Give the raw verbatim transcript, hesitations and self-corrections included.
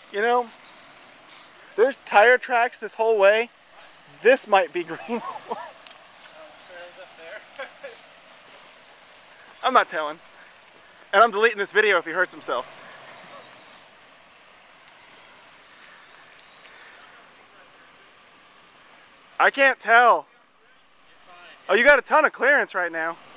You know, there's tire tracks this whole way. This might be green. I'm not telling. And I'm deleting this video if he hurts himself. I can't tell. Oh, you got a ton of clearance right now.